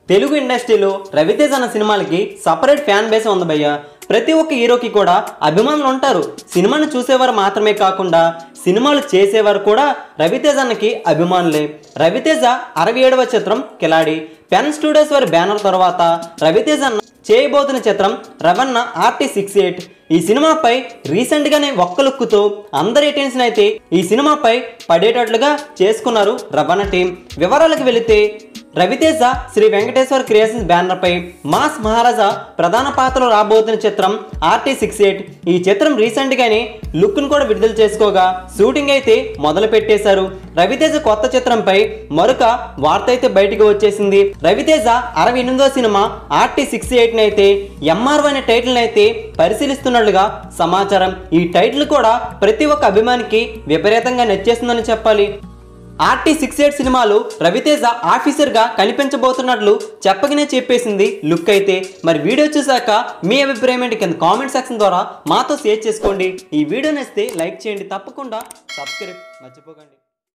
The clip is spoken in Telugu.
తెలుగు ఇండస్ట్రీలో రవితేజ అన్న సినిమాలకి సపరేట్ ఫ్యాన్ బేస్ ఉంది భయ్య. ప్రతి ఒక్క హీరోకి కూడా అభిమానులు ఉంటారు. సినిమాను చూసేవారు మాత్రమే కాకుండా సినిమాలు చేసేవారు కూడా రవితేజ అన్నకి అభిమానులే. రవితేజ 67వ చిత్రం కిలాడి పెన్ స్టూడియోస్ వారి బ్యానర్ తర్వాత రవితేజ అన్న చేయబోతున్న చిత్రం రవణ RT68. ఈ సినిమాపై రీసెంట్గానే ఒక్క లుక్కుతో అందరి అటెన్షన్ అయితే ఈ సినిమాపై పడేటట్లుగా చేసుకున్నారు రవణ టీం. వివరాలకు వెళితే రవితేజ శ్రీ వెంకటేశ్వర క్రియేషన్స్ బ్యానర్ పై మాస్ మహారాజా ప్రధాన పాత్రలో రాబోతున్న చిత్రం RT68. ఈ చిత్రం రీసెంట్ గానే లుక్ ను కూడా విడుదల చేసుకోగా షూటింగ్ అయితే మొదలు పెట్టేశారు. రవితేజ కొత్త చిత్రంపై మరొక వార్త అయితే బయటకు వచ్చేసింది. రవితేజ 68వ సినిమా RT68 అయితే MRO అనే టైటిల్ అయితే పరిశీలిస్తున్నట్లుగా సమాచారం. ఈ టైటిల్ కూడా ప్రతి ఒక్క అభిమానికి విపరీతంగా నచ్చేస్తుందని చెప్పాలి. RT68 సినిమాలో రవితేజ ఆఫీసర్ గా కనిపించబోతున్నట్లు చెప్పకనే చెప్పేసింది లుక్ అయితే. మరి వీడియో చూసాక మీ అభిప్రాయం ఏంటి కింద కామెంట్ సెక్షన్ ద్వారా మాతో షేర్ చేసుకోండి. ఈ వీడియో నచ్చితే లైక్ చేయండి, తప్పకుండా సబ్స్క్రైబ్ మర్చిపోకండి.